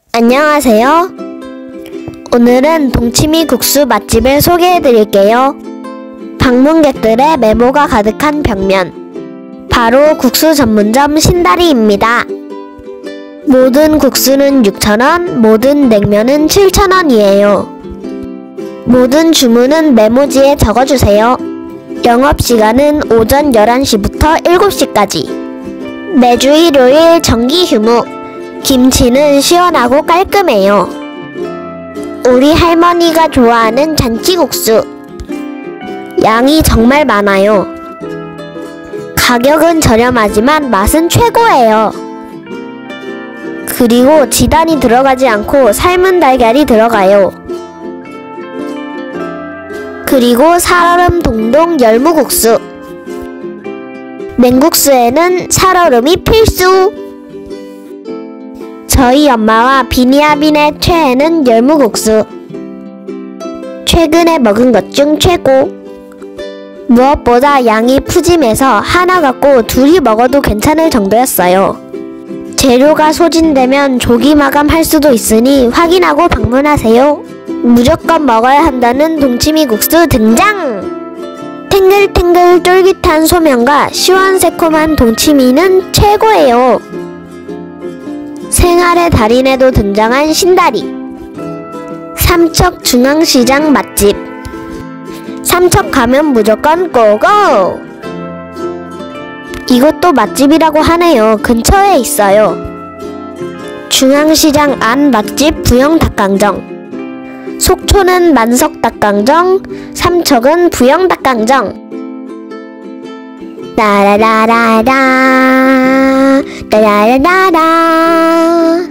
안녕하세요. 오늘은 동치미 국수 맛집을 소개해드릴게요. 방문객들의 메모가 가득한 벽면, 바로 국수 전문점 신다리입니다. 모든 국수는 6,000원, 모든 냉면은 7,000원이에요. 모든 주문은 메모지에 적어주세요. 영업시간은 오전 11시부터 7시까지. 매주 일요일 정기 휴무. 김치는 시원하고 깔끔해요. 우리 할머니가 좋아하는 잔치국수. 양이 정말 많아요. 가격은 저렴하지만 맛은 최고예요. 그리고 지단이 들어가지 않고 삶은 달걀이 들어가요. 그리고 살얼음 동동 열무국수. 냉국수에는 살얼음이 필수! 저희 엄마와 비니아빈의 최애는 열무국수. 최근에 먹은 것 중 최고! 무엇보다 양이 푸짐해서 하나 갖고 둘이 먹어도 괜찮을 정도였어요. 재료가 소진되면 조기 마감할 수도 있으니 확인하고 방문하세요. 무조건 먹어야 한다는 동치미 국수 등장! 탱글탱글 쫄깃한 소면과 시원새콤한 동치미는 최고예요. 생활의 달인에도 등장한 신다리. 삼척 중앙시장 맛집. 삼척 가면 무조건 고고! 이것도 맛집이라고 하네요. 근처에 있어요. 중앙시장 안 맛집 부영닭강정. 속초는 만석닭강정, 삼척은 부영닭강정. 라라라라라 라라라라.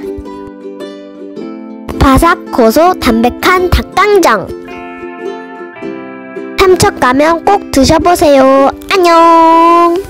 바삭 고소 담백한 닭강정. 삼척 가면 꼭 드셔보세요. 안녕.